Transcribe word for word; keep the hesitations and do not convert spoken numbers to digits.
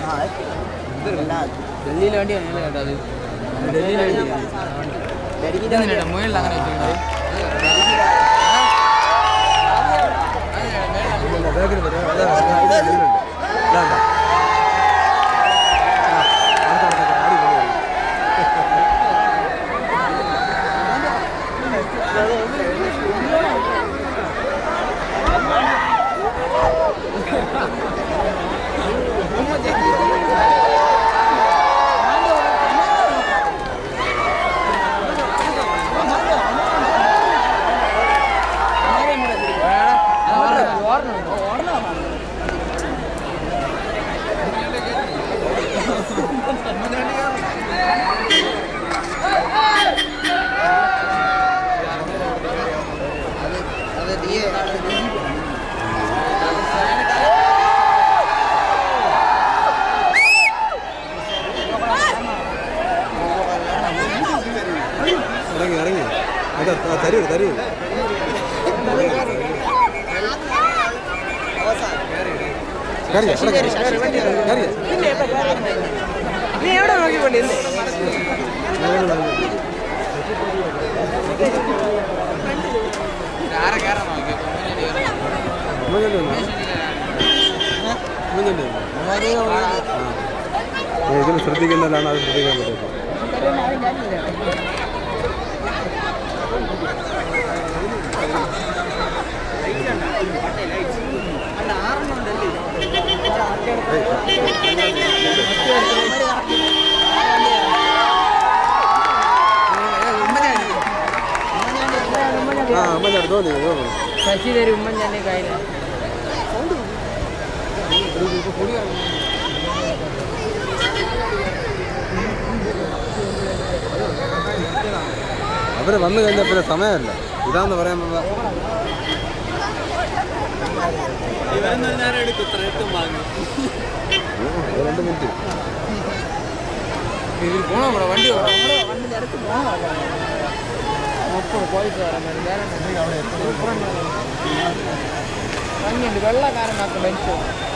ഡൽഹിയിലെ വണ്ടിയാണ് കേട്ടോ അത്. ഡൽഹിയിലെ വണ്ടിയാണ് മുകളിൽ അങ്ങനെ വെച്ചിട്ടുണ്ട്. ഇറങ്ങി ഇറങ്ങി തരൂ തരൂ നീ എവിടെ നോക്കിക്കൊണ്ടേ ഇതിന് ശ്രദ്ധിക്കുന്നതാണ് അത് ശ്രദ്ധിക്കാൻ പറ്റും. ശശി തരും ഉമ്മൻചാണ്ടി കയ്യിൽ അവര് വന്നു കഴിഞ്ഞാൽ പിന്നെ സമയമല്ല ഇതാന്ന് പറയാൻ രണ്ട് മിനിറ്റ് ഇതിൽ പോണോ നമ്മുടെ വണ്ടി വണ്ടിൻ്റെ അടുത്ത് പോകണോ മുപ്പത് പോയിട്ട് വരാൻ വണ്ടിയുണ്ട് വെള്ളക്കാരനാക്കും ബെഞ്ച്